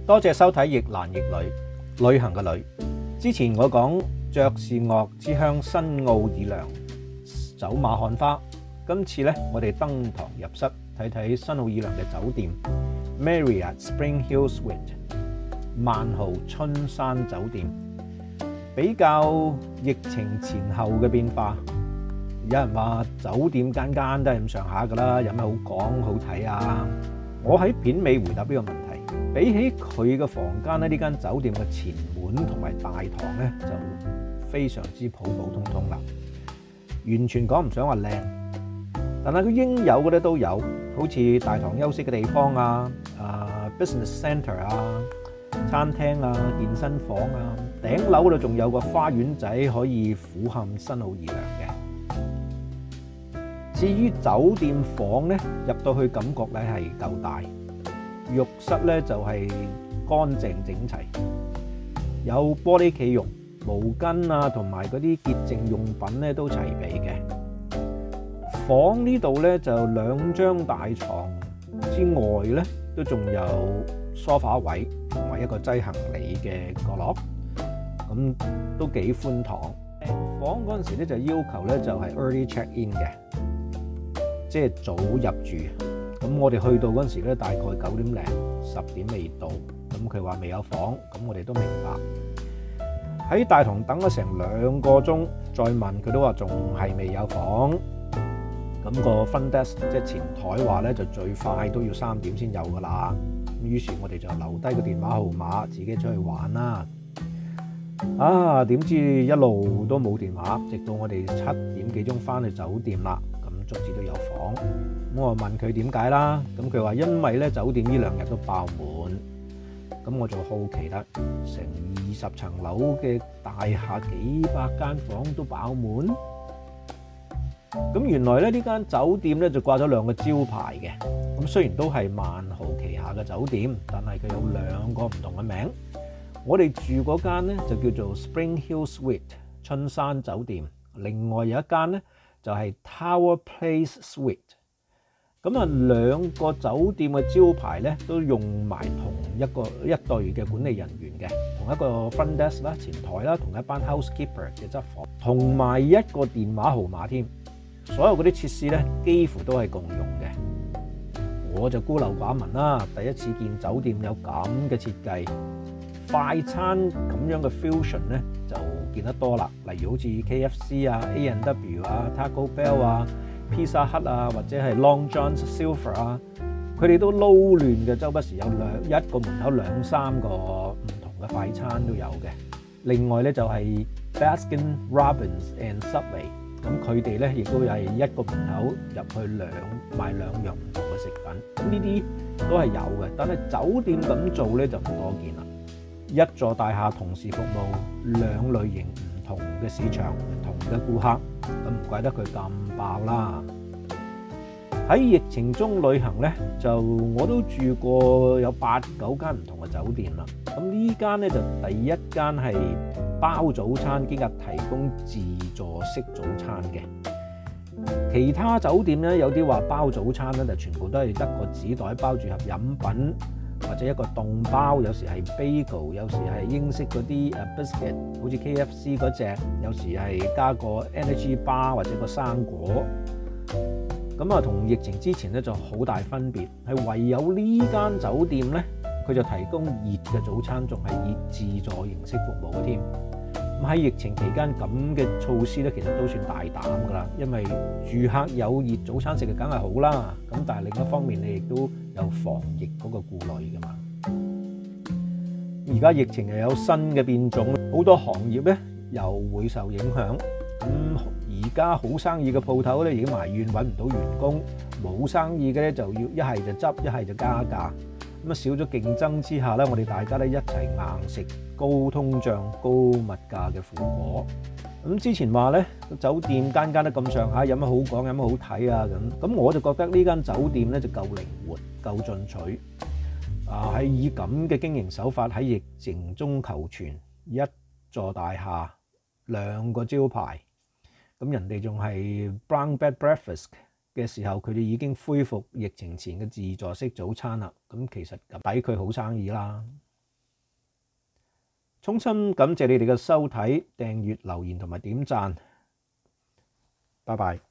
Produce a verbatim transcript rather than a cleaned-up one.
多謝收睇逆難逆旅旅行嘅旅。之前我講爵士樂之鄉新奧爾良走馬看花，今次咧我哋登堂入室睇睇新奧爾良嘅酒店 Marriott Spring Hill Suite 萬豪春山酒店，比較疫情前後嘅變化。有人話酒店間間都係咁上下噶啦，有咩好講好睇啊？我喺片尾回答呢個問題。比起佢嘅房間咧，呢間酒店嘅前門同埋大堂咧就非常之普普通通啦，完全講唔上話靚，但係佢應有嘅咧都有，好似大堂休息嘅地方啊、啊 business centre 啊、餐廳啊、健身房啊，頂樓嗰度仲有個花園仔可以俯瞰新奧爾良嘅。至於酒店房咧，入到去感覺咧係夠大，浴室咧就係乾淨整齊，有玻璃企浴、毛巾啊同埋嗰啲潔淨用品咧都齊備嘅。房呢度咧就兩張大床之外咧，都仲有梳化位同埋一個擠行李嘅角落，咁都幾寬敞。房嗰陣時咧就要求咧就係 early check in 嘅，即係早入住。咁我哋去到嗰陣時咧，大概九點零十點未到，咁佢話未有房，咁我哋都明白。喺大堂等咗成兩個鐘，再問佢都話仲係未有房。咁個 front desk 即係前台話咧，就最快都要三點先有噶啦。咁於是我哋就留低個電話號碼，自己出去玩啦。啊，點知一路都冇電話，直到我哋七點幾鐘翻去酒店啦，咁卒之都有房。咁我問佢點解啦，咁佢話因為咧酒店呢兩日都爆滿。咁我就好奇啦，成二十層樓嘅大廈幾百間房都爆滿。咁原來咧呢間酒店咧就掛咗兩個招牌嘅。咁雖然都係萬豪旗下嘅酒店，但係佢有兩個唔同嘅名。我哋住嗰間咧就叫做 Spring Hill Suite 春山酒店，另外有一間咧就係 Tower Place Suite。咁啊，兩個酒店嘅招牌咧都用埋同一個一隊嘅管理人員嘅，同一個 front desk 啦、前台啦，同一班 housekeeper 嘅執房，同埋一個電話號碼添。所有嗰啲設施咧幾乎都係共用嘅。我就孤陋寡聞啦，第一次見酒店有咁嘅設計，快餐咁樣嘅 fusion 咧就見得多啦。例如好似 K F C 啊、A and W 啊、Taco Bell 啊、Pizza Hut 啊，或者係 Long John's Silver 啊，佢哋都撈亂嘅，周不時有兩一個門口兩三個唔同嘅快餐都有嘅。另外咧就係 Baskin Robbins and Subway， 咁佢哋咧亦都係一個門口入去兩賣兩樣唔同嘅食品，咁呢啲都係有嘅。但係酒店咁做咧就唔多見啦。一座大廈同時服務兩類型唔同嘅市場、唔同嘅顧客，咁唔怪得佢咁爆啦。喺疫情中旅行咧，就我都住過有八九間唔同嘅酒店啦。咁呢間咧就第一間係包早餐兼及提供自助式早餐嘅。其他酒店咧有啲話包早餐咧，就全部都係得個紙袋包住盒飲品，或者一個凍包，有時係 bagel， 有時係英式嗰啲誒 biscuit， 好似 K F C 嗰隻，有時係加個 energy bar 或者個生果。咁啊，同疫情之前咧就好大分別，係唯有呢間酒店咧，佢就提供熱嘅早餐，仲係以自助形式服務嘅添。咁喺疫情期間咁嘅措施咧，其實都算大膽㗎啦，因為住客有熱早餐食嘅梗係好啦。咁但係另一方面，你亦都有防疫嗰個顧慮㗎嘛。而家疫情又有新嘅變種，好多行業咧又會受影響。咁而家好生意嘅鋪頭咧，已經埋怨揾唔到員工；冇生意嘅咧，就要一係就執，一係就加價。咁啊，少咗競爭之下咧，我哋大家咧一齊硬食高通脹、高物價嘅苦果。咁之前話咧，酒店間間都咁上下，有乜好講，有乜好睇啊？咁咁我就覺得呢間酒店咧就夠靈活、夠進取。啊，係以咁嘅經營手法喺疫情中求存，一座大廈兩個招牌。咁人哋仲係 brown bed breakfast 嘅時候，佢哋已經恢復疫情前嘅自助式早餐啦。咁其實抵佢好生意啦。 衷心感謝你哋嘅收睇、訂閱、留言同埋點讚。拜拜。